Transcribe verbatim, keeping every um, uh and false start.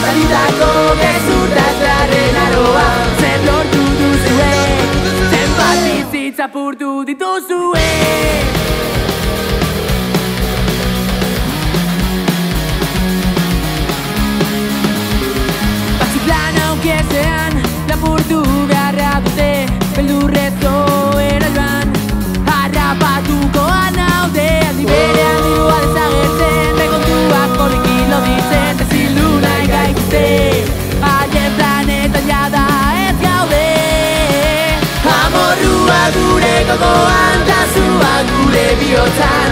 Zalitako gezurtazaren aroa zer lortu duzue, zenbat bizitza apurtu dituzue. Batzuk lan aukiezean lapurtu beharra dute, beldurrezko erailuan harrapatukoan haude. Aldi berean dirua desagertzen, bekontuak poliki loditzen, ezildu nahi gaituzte, haien planetan jada ez gaude. Amorrua gure gogoan, ta zua gure bihotza.